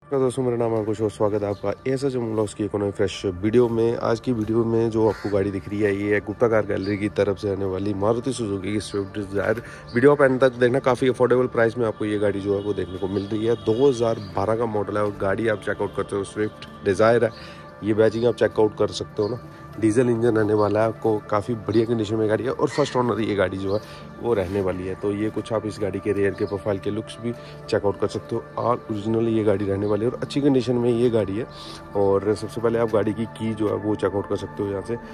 दोस्तों, मेरा नाम है अंकुश और स्वागत है आपका एसएच व्लॉग्स की एक फ्रेश वीडियो में। आज की वीडियो में जो आपको गाड़ी दिख रही है, ये है गुप्ता कार गैलरी की तरफ से आने वाली मारुति सुजुकी की स्विफ्ट डिज़ायर। वीडियो आप एंड तक देखना, काफ़ी अफोर्डेबल प्राइस में आपको ये गाड़ी जो है वो देखने को मिल रही है। 2012 का मॉडल है और गाड़ी आप चेकआउट करते हो स्विफ्ट डिज़ायर है। ये बैजिंग आप चेकआउट कर सकते हो ना, डीजल इंजन रहने वाला है आपको, काफ़ी बढ़िया कंडीशन में गाड़ी है और फर्स्ट ओनर ये गाड़ी जो है वो रहने वाली है। तो ये कुछ आप इस गाड़ी के रेयर के प्रोफाइल के लुक्स भी चेकआउट कर सकते हो। ऑल ओरिजिनल ये गाड़ी रहने वाली है और अच्छी कंडीशन में ये गाड़ी है। और सबसे पहले आप गाड़ी की जो है वो चेकआउट कर सकते हो यहाँ से।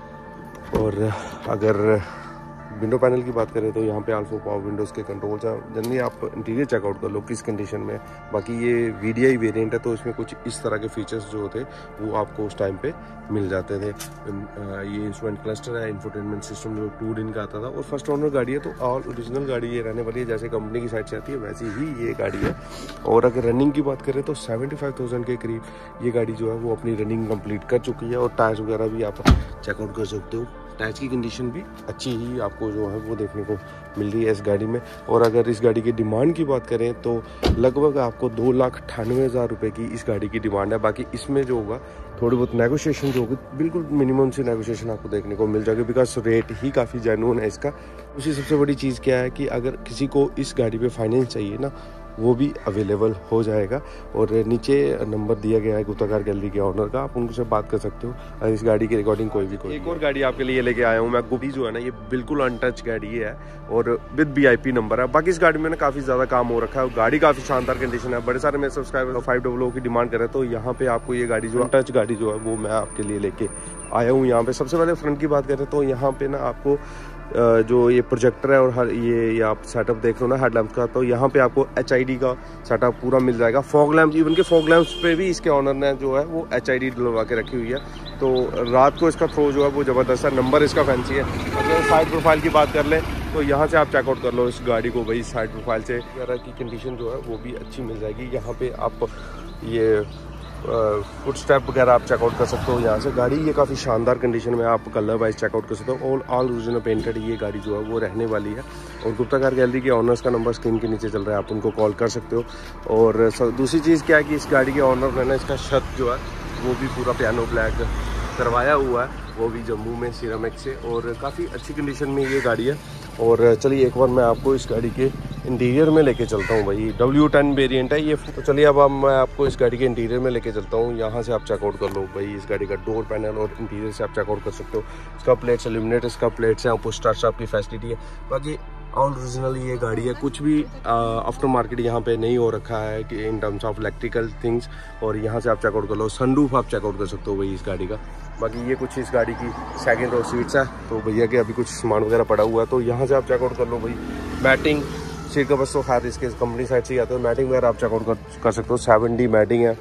और अगर विंडो पैनल की बात करें तो यहाँ पे आल्फा पावर विंडोज़ के कंट्रोल्स हैं। जनरली आप इंटीरियर चेकआउट कर लो किस कंडीशन में। बाकी ये वीडीआई वेरिएंट है तो इसमें कुछ इस तरह के फीचर्स जो थे वो आपको उस टाइम पे मिल जाते थे। ये इंस्ट्रूमेंट क्लस्टर है, इंफोटेनमेंट सिस्टम जो 2 दिन का आता था और फर्स्ट ओनर गाड़ी है। तो ऑल ओरिजिनल गाड़ी ये रहने वाली है, जैसे कंपनी की साइड से आती है वैसी ही ये गाड़ी है। और अगर रनिंग की बात करें तो 75,000 के करीब ये गाड़ी जो है वो अपनी रनिंग कंप्लीट कर चुकी है। और टायर्स वगैरह भी आप चेकआउट कर सकते हो, टायर्स की कंडीशन भी अच्छी ही आपको जो है वो देखने को मिल रही है इस गाड़ी में। और अगर इस गाड़ी की डिमांड की बात करें तो लगभग आपको 2,98,000 रुपये की इस गाड़ी की डिमांड है। बाकी इसमें जो होगा थोड़ी बहुत नेगोशिएशन जो होगी, बिल्कुल मिनिमम सी नेगोशिएशन आपको देखने को मिल जाएगी, बिकॉज रेट ही काफ़ी जेन्युइन है इसका। उसी सबसे बड़ी चीज़ क्या है कि अगर किसी को इस गाड़ी पे फाइनेंस चाहिए ना, वो भी अवेलेबल हो जाएगा। और नीचे नंबर दिया गया है गुप्ता कार गैलरी के ऑनर का, आप उनसे बात कर सकते हो। इस गाड़ी की रिकॉर्डिंग कोई एक और गाड़ी आपके लिए लेके आया हूँ मैं। गुप्ती जो है ना, ये बिल्कुल अनटच गाड़ी है और विद VIP नंबर है। बाकी इस गाड़ी में ना काफ़ी ज़्यादा काम हो रखा है, गाड़ी काफ़ी शानदार कंडीशन है। बड़े सारे मेरे सब्सक्राइबर 500 की डिमांड कर रहे हैं, तो यहाँ पे आपको ये गाड़ी जो अनटच गाड़ी जो है वो मैं आपके लिए लेके आया हूँ। यहाँ पे सबसे पहले फ्रंट की बात करें तो यहाँ पे ना आपको जो ये प्रोजेक्टर है और हर ये आप सेटअप देख लो ना हेडलैम्प का, तो यहाँ पे आपको HID का सेटअप पूरा मिल जाएगा। फॉग लैम्प, इवन के फॉग लैम्प्स पे भी इसके ऑनर ने जो है वो HID डलवा के रखी हुई है, तो रात को इसका थ्रो जो है वो ज़बरदस्त है। नंबर इसका फैंसी है। अगर साइड प्रोफाइल की बात कर लें तो यहाँ से आप चेकआउट कर लो इस गाड़ी को भाई, साइड प्रोफाइल से वगैरह की कंडीशन जो है वो भी अच्छी मिल जाएगी। यहाँ पे आप ये फुट स्टेप वगैरह आप चेकआउट कर सकते हो यहाँ से। गाड़ी ये काफ़ी शानदार कंडीशन में आप कलर वाइज चेकआउट कर सकते हो। ऑल ओरिजिनल पेंटेड ये गाड़ी जो है वो रहने वाली है। और गुप्ता कार गैलरी के ऑनर्स का नंबर स्क्रीन के नीचे चल रहा है, आप उनको कॉल कर सकते हो। और दूसरी चीज़ क्या है कि इस गाड़ी के ऑनर ने ना इसका छत जो है वो भी पूरा पियानो ब्लैक करवाया हुआ है, वो भी जम्मू में सिरामिक से, और काफ़ी अच्छी कंडीशन में ये गाड़ी है। और चलिए एक बार मैं आपको इस गाड़ी के इंटीरियर में लेके चलता हूँ भाई। W10 वेरिएंट है ये। तो चलिए अब मैं आपको इस गाड़ी के इंटीरियर में लेके चलता हूँ। यहाँ से आप चेकआउट कर लो भाई इस गाड़ी का डोर पैनल, और इंटीरियर से आप चेकआउट कर सकते हो। इसका प्लेट्स एल्यूमिनेट, इसका प्लेट्स हैं, आपको स्टार्ट स्टॉप की फैसिलिटी है। बाकी ऑल ओरिजिनल ये गाड़ी है, कुछ भी आफ्टर मार्केट यहाँ पे नहीं हो रखा है कि in terms of electrical things. और यहाँ से आप चेकआउट कर लो, सनरूफ आप चेकआउट कर सकते हो भाई इस गाड़ी का। बाकी ये कुछ इस गाड़ी की सेकंड रो सीट्स है, तो भैया के अभी कुछ सामान वगैरह पड़ा हुआ है, तो यहाँ से आप चेकआउट कर लो भाई। मैटिंग सीट का बस तो खैर इसके कंपनी साइड से ही आता है। मैटिंग वगैरह आप चेकआउट कर सकते हो। 7D मैटिंग है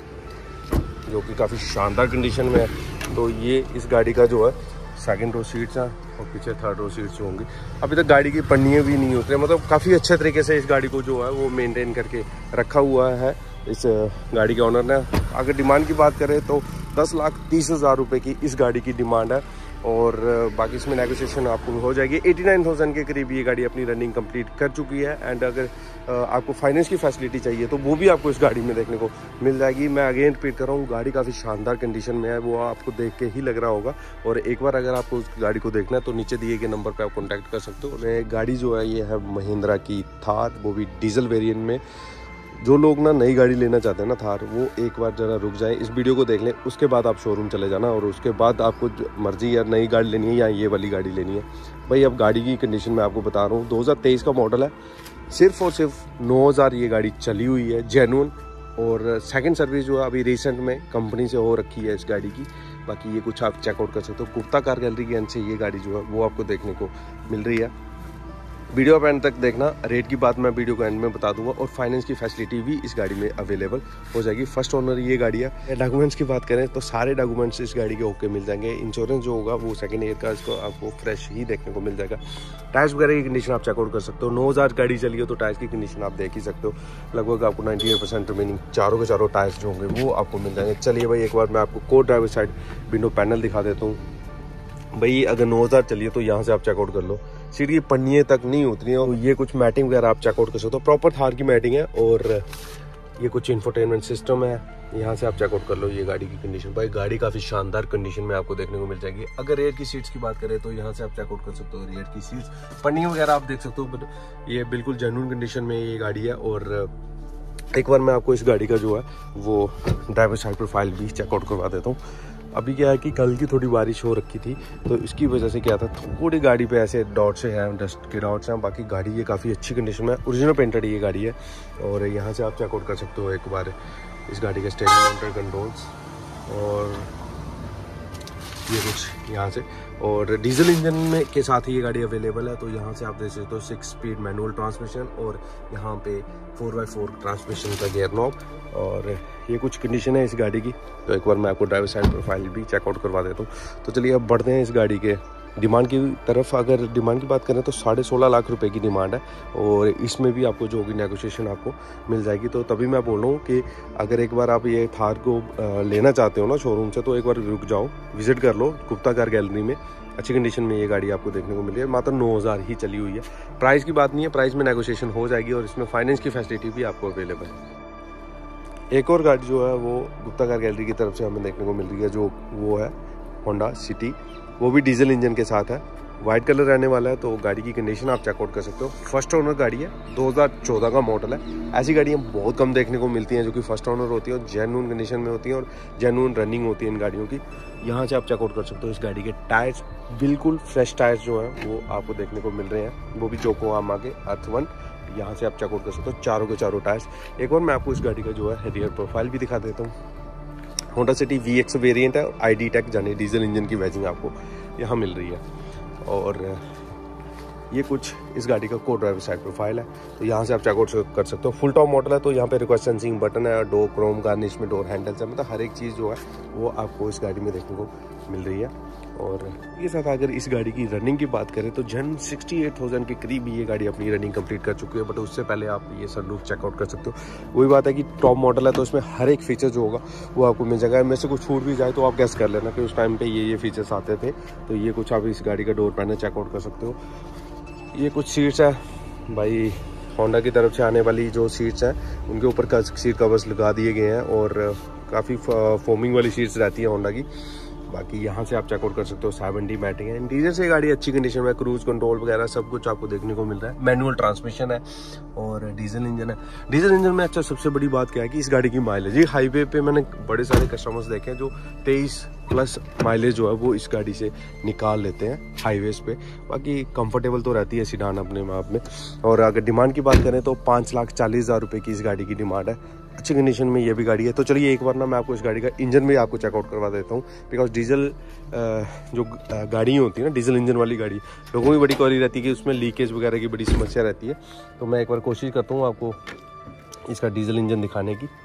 जो कि काफ़ी शानदार कंडीशन में है। तो ये इस गाड़ी का जो है सेकंड रो सीट्स हैं और पीछे थर्ड रो सीट्स होंगी। अभी तक गाड़ी की पन्नियाँ भी नहीं उतरे, मतलब काफ़ी अच्छे तरीके से इस गाड़ी को जो है वो मेंटेन करके रखा हुआ है इस गाड़ी के ऑनर ने। अगर डिमांड की बात करें तो 10,30,000 रुपये की इस गाड़ी की डिमांड है। और बाकी इसमें नेगोशिएशन आपको हो जाएगी। 89,000 के करीब ये गाड़ी अपनी रनिंग कंप्लीट कर चुकी है। एंड अगर आपको फाइनेंस की फैसिलिटी चाहिए तो वो भी आपको इस गाड़ी में देखने को मिल जाएगी। मैं अगेन रिपीट कर रहा हूँ, गाड़ी काफ़ी शानदार कंडीशन में है, वो आपको देख के ही लग रहा होगा। और एक बार अगर आपको उस गाड़ी को देखना है तो नीचे दिए गए नंबर पर आप कॉन्टैक्ट कर सकते हो। गाड़ी जो है ये है महिंद्रा की थार, वो भी डीजल वेरिएंट में। जो लोग ना नई गाड़ी लेना चाहते हैं ना थार, वो एक बार ज़रा रुक जाएं, इस वीडियो को देख लें, उसके बाद आप शोरूम चले जाना और उसके बाद आपको मर्जी यार नई गाड़ी लेनी है या ये वाली गाड़ी लेनी है। भाई अब गाड़ी की कंडीशन मैं आपको बता रहा हूँ, 2023 का मॉडल है, सिर्फ और सिर्फ 9,000 ये गाड़ी चली हुई है जेन्युइन। और सेकंड सर्विस जो है अभी रिसेंट में कंपनी से हो रखी है इस गाड़ी की। बाकी ये कुछ आप चेकआउट कर सकते हो। गुप्ता कार गैलरी के एंड से ये गाड़ी जो है वो आपको देखने को मिल रही है। वीडियो आप एंड तक देखना, रेट की बात मैं वीडियो को एंड में बता दूंगा और फाइनेंस की फैसिलिटी भी इस गाड़ी में अवेलेबल हो जाएगी। फर्स्ट ओनर ये गाड़ी है। डॉक्यूमेंट्स की बात करें तो सारे डॉक्यूमेंट्स इस गाड़ी के ओके मिल जाएंगे। इंश्योरेंस जो होगा वो सेकंड ईयर का इसको आपको फ्रेश ही देखने को मिल जाएगा। टायर्स वगैरह की कंडीशन आप चेकआउट कर सकते हो। 9,000 गाड़ी चली हो तो टायर्स की कंडीशन आप देख ही सकते हो। लगभग आपको 98% रिमेनिंग चारों के चारों टायर्स जो होंगे वो आपको मिल जाएंगे। चलिए भाई एक बार मैं आपको को ड्राइवर साइड विंडो पैनल दिखा देता हूँ। भाई अगर 9,000 चलिए तो यहाँ से आप चेकआउट कर लो। सीट की पन्नियाँ तक नहीं उतरी और ये कुछ मैटिंग वगैरह आप चेकआउट कर सकते हो। प्रॉपर थार की मैटिंग है और ये कुछ इंफोटेनमेंट सिस्टम है, यहाँ से आप चेकआउट कर लो ये गाड़ी की कंडीशन। भाई गाड़ी काफ़ी शानदार कंडीशन में आपको देखने को मिल जाएगी। अगर रेयर की सीट्स की बात करें तो यहाँ से आप चेकआउट कर सकते हो रेयर की सीट्स, पन्नी वगैरह आप देख सकते हो, बट ये बिल्कुल जेन्युइन कंडीशन में ये गाड़ी है। और एक बार मैं आपको इस गाड़ी का जो है वो ड्राइवर साइड प्रोफाइल भी चेकआउट करवा देता हूँ। अभी क्या है कि कल की थोड़ी बारिश हो रखी थी, तो इसकी वजह से क्या था, थोड़ी गाड़ी पे ऐसे डॉट्स से हैं, डस्ट के डॉट्स हैं। बाकी गाड़ी ये काफ़ी अच्छी कंडीशन में, ओरिजिनल पेंटेड ये गाड़ी है। और यहाँ से आप चेकआउट कर सकते हो एक बार इस गाड़ी के स्टीयरिंग माउंटेड कंट्रोल्स, और ये कुछ यहाँ से। और डीजल इंजन में के साथ ही ये गाड़ी अवेलेबल है। तो यहाँ से आप देख सकते हो 6 स्पीड मैनुअल ट्रांसमिशन, और यहाँ पे 4x4 ट्रांसमिशन का गियर नॉब, और ये कुछ कंडीशन है इस गाड़ी की। तो एक बार मैं आपको ड्राइवर साइड प्रोफाइल भी चेकआउट करवा देता हूँ। तो चलिए अब बढ़ते हैं इस गाड़ी के डिमांड की तरफ। अगर डिमांड की बात करें तो 16.5 लाख रुपए की डिमांड है, और इसमें भी आपको जो होगी नेगोशिएशन आपको मिल जाएगी। तो तभी मैं बोल रहा हूँ कि अगर एक बार आप ये थार को लेना चाहते हो ना शोरूम से, तो एक बार रुक जाओ, विजिट कर लो गुप्ता कार गैलरी में। अच्छी कंडीशन में ये गाड़ी आपको देखने को मिली है, मात्र 9,000 ही चली हुई है। प्राइस की बात नहीं है, प्राइस में नेगोशिएशन हो जाएगी, और इसमें फाइनेंस की फैसिलिटी भी आपको अवेलेबल है। एक और गाड़ी जो है वो गुप्ता कार गैलरी की तरफ से हमें देखने को मिल रही है, जो वो है होंडा सिटी, वो भी डीजल इंजन के साथ है, वाइट कलर रहने वाला है। तो गाड़ी की कंडीशन आप चेकआउट कर सकते हो। फर्स्ट ओनर गाड़ी है, 2014 का मॉडल है। ऐसी गाड़ियाँ बहुत कम देखने को मिलती हैं जो कि फर्स्ट ओनर होती है और जेन्युइन कंडीशन में होती हैं और जेन्युइन रनिंग होती है इन गाड़ियों की। यहाँ से आप चेकआउट कर सकते हो इस गाड़ी के टायर्स, बिल्कुल फ्रेश टायर्स जो हैं वो आपको देखने को मिल रहे हैं, वो भी योकोहामा के अर्थ 1। यहाँ से आप चेकआउट कर सकते हो चारों के चारों टायर्स। एक और मैं आपको इस गाड़ी का जो है रियर प्रोफाइल भी दिखा देता हूँ। होंडा सिटी VX वेरिएंट है, और ID टेक यानी डीजल इंजन की बैजिंग आपको यहाँ मिल रही है। और ये कुछ इस गाड़ी का को ड्राइवर साइड प्रोफाइल है। तो यहाँ से आप चेकआउट कर सकते हो। फुल टॉप मॉडल है, तो यहाँ पे रिक्वेस्ट सेंसिंग बटन है, डोर क्रोम गार्निश में डोर हैंडल्स है, मतलब हर एक चीज़ जो है वो आपको इस गाड़ी में देखने को मिल रही है। और ये साथ अगर इस गाड़ी की रनिंग की बात करें तो जन 68,000 के करीब ये गाड़ी अपनी रनिंग कंप्लीट कर चुकी है। बट उससे पहले आप ये सनरूफ चेकआउट कर सकते हो। वही बात है कि टॉप मॉडल है, तो इसमें हर एक फीचर जो होगा वो आपको मिल जाएगा। में से कुछ छूट भी जाए तो आप गैस कर लेना कि उस टाइम पे ये फीचर्स आते थे। तो ये कुछ आप इस गाड़ी का डोर पैनल चेकआउट कर सकते हो। ये कुछ सीट्स है भाई, होंडा की तरफ से आने वाली जो सीट्स हैं उनके ऊपर सीट कवर्स लगा दिए गए हैं, और काफ़ी फोमिंग वाली सीट्स रहती है होंडा की। बाकी यहाँ से आप चेकआउट कर सकते हो 7D मैटिंग है। इंटीरियर से गाड़ी अच्छी कंडीशन में, क्रूज कंट्रोल वगैरह सब कुछ आपको देखने को मिल रहा है। मैनुअल ट्रांसमिशन है और डीजल इंजन है। डीजल इंजन में अच्छा सबसे बड़ी बात क्या है कि इस गाड़ी की माइलेज, ये हाईवे पे मैंने बड़े सारे कस्टमर्स देखे हैं जो 23+ माइलेज जो है वो इस गाड़ी से निकाल लेते हैं हाईवेज पे। बाकी कंफर्टेबल तो रहती है सीडान अपने आप में। और अगर डिमांड की बात करें तो 5,40,000 रुपये की इस गाड़ी की डिमांड है। अच्छी कंडीशन में ये भी गाड़ी है। तो चलिए एक बार ना मैं आपको इस गाड़ी का इंजन भी आपको चेकआउट करवा देता हूँ, बिकॉज डीजल जो गाड़ी होती है ना, डीजल इंजन वाली गाड़ी, लोगों की बड़ी क्वेरी रहती है कि उसमें लीकेज वगैरह की बड़ी समस्या रहती है। तो मैं एक बार कोशिश करता हूँ आपको इसका डीजल इंजन दिखाने की।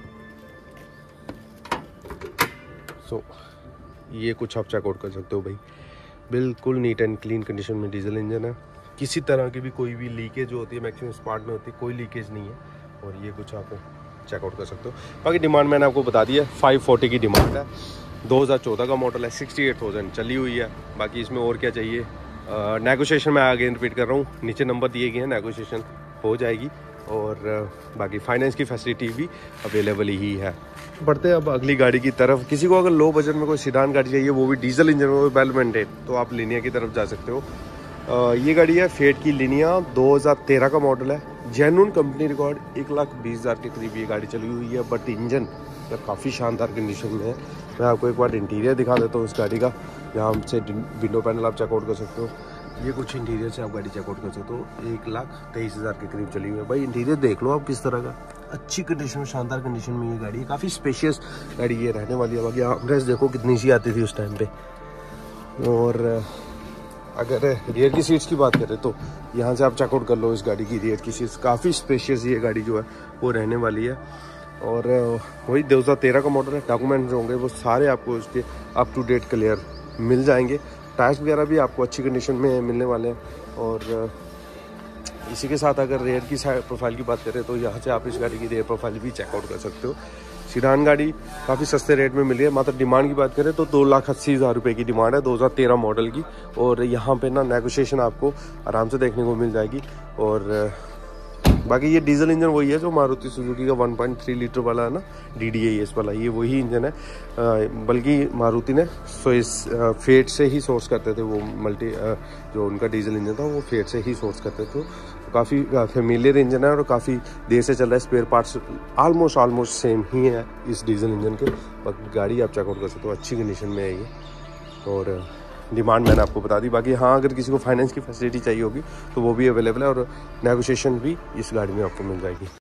सो ये कुछ आप चेकआउट कर सकते हो भाई, बिल्कुल नीट एंड क्लीन कंडीशन में डीजल इंजन है। किसी तरह की भी कोई भी लीकेज जो होती है मैक्सिमम स्पार्ट में होती है, कोई लीकेज नहीं है। और ये कुछ आप चेकआउट कर सकते हो। बाकी डिमांड मैंने आपको बता दी है, 540 की डिमांड है। 2014 का मॉडल है, 68,000 चली हुई है। बाकी इसमें और क्या चाहिए, नेगोशिएशन मैं आगे रिपीट कर रहा हूँ, नीचे नंबर दिए गए हैं, नेगोशिएशन हो जाएगी। और बाकी फाइनेंस की फैसिलिटी भी अवेलेबल ही है। बढ़ते हैं अब अगली गाड़ी की तरफ। किसी को अगर लो बजट में कोई सीडान गाड़ी चाहिए, वो भी डीजल इंजन में, वेल मेंटेन, तो आप लिनिया की तरफ जा सकते हो। ये गाड़ी है फेट की लिनिया, 2013 का मॉडल है। जेन्युइन कंपनी रिकॉर्ड, 1,20,000 के करीब ये गाड़ी चली हुई है। बट इंजन काफ़ी शानदार कंडीशन में है। मैं आपको एक बार इंटीरियर दिखा देता हूँ इस गाड़ी का। यहाँ से विंडो पैनल आप चेकआउट कर सकते हो। ये कुछ इंटीरियर से आप गाड़ी चेकआउट कर सकते हो। 1,23,000 के करीब चली हुई है। भाई इंटीरियर देख लो आप किस तरह का, अच्छी कंडीशन में, शानदार कंडीशन में ये गाड़ी है। काफ़ी स्पेशियस गाड़ी ये रहने वाली है। बाकी आर्मरेस्ट देखो कितनी सी आती थी उस टाइम पे। और अगर रियर की सीट्स की बात करें तो यहाँ से आप चेकआउट कर लो इस गाड़ी की रियर की सीट्स, काफ़ी स्पेशियस ये गाड़ी जो है वो रहने वाली है। और वही 2013 का मॉडल है। डॉक्यूमेंट जो होंगे वो सारे आपको उसके अप टू डेट क्लियर मिल जाएंगे। टायर्स वगैरह भी आपको अच्छी कंडीशन में मिलने वाले हैं। और इसी के साथ अगर रेयर की प्रोफाइल की बात करें तो यहाँ से आप इस गाड़ी की रेयर प्रोफाइल भी चेकआउट कर सकते हो। सीडान गाड़ी काफ़ी सस्ते रेट में मिली है। मात्र डिमांड की बात करें तो 2,80,000 रुपये की डिमांड है 2013 मॉडल की। और यहाँ पे ना नेगोशिएशन आपको आराम से देखने को मिल जाएगी। और बाकी ये डीजल इंजन वही है जो मारुति सुजुकी का 1.3 लीटर वाला है ना, DDIS वाला, ये वही इंजन है। बल्कि मारुति ने फेट से ही सोर्स करते थे वो जो उनका डीजल इंजन था वो फेट से ही सोर्स करते थे। काफ़ी फेमिलियर इंजन है और काफ़ी देर से चल रहा है। स्पेयर पार्ट्स ऑलमोस्ट सेम ही है इस डीजल इंजन के। बाकी गाड़ी आप चेकआउट कर सकते हो, अच्छी कंडीशन में है ये। और डिमांड मैंने आपको बता दी। बाकी हाँ, अगर किसी को फाइनेंस की फैसिलिटी चाहिए होगी तो वो भी अवेलेबल है और नेगोशिएशन भी इस गाड़ी में आपको मिल जाएगी।